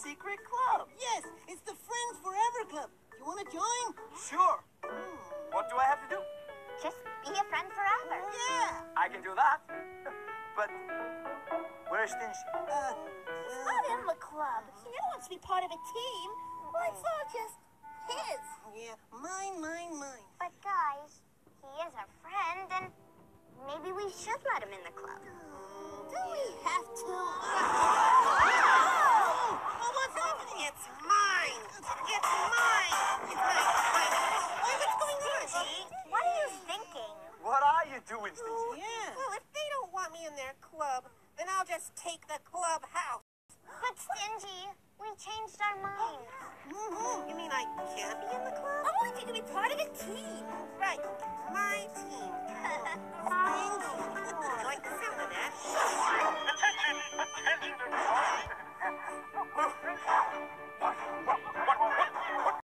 secret club. Yes, it's the Friends Forever Club. You want to join? Sure. What do I have to do? Just be a friend forever. Yeah. I can do that. But where's Stingy? Not in the club. He never wants to be part of a team. Well, it's all just his. Yeah, mine. But guys, he is a friend, and maybe we should let him in the club. Do we have to? Well, what's happening? It's mine. It's mine. It's mine. What's going on, G? What are you thinking? What are you doing, Stingy? Yeah. Well, if they don't want me in their club, then I'll just take the clubhouse. But Stingy, we changed our minds. You mean I can't be in the club? I want you to be part of a team. Right. My team.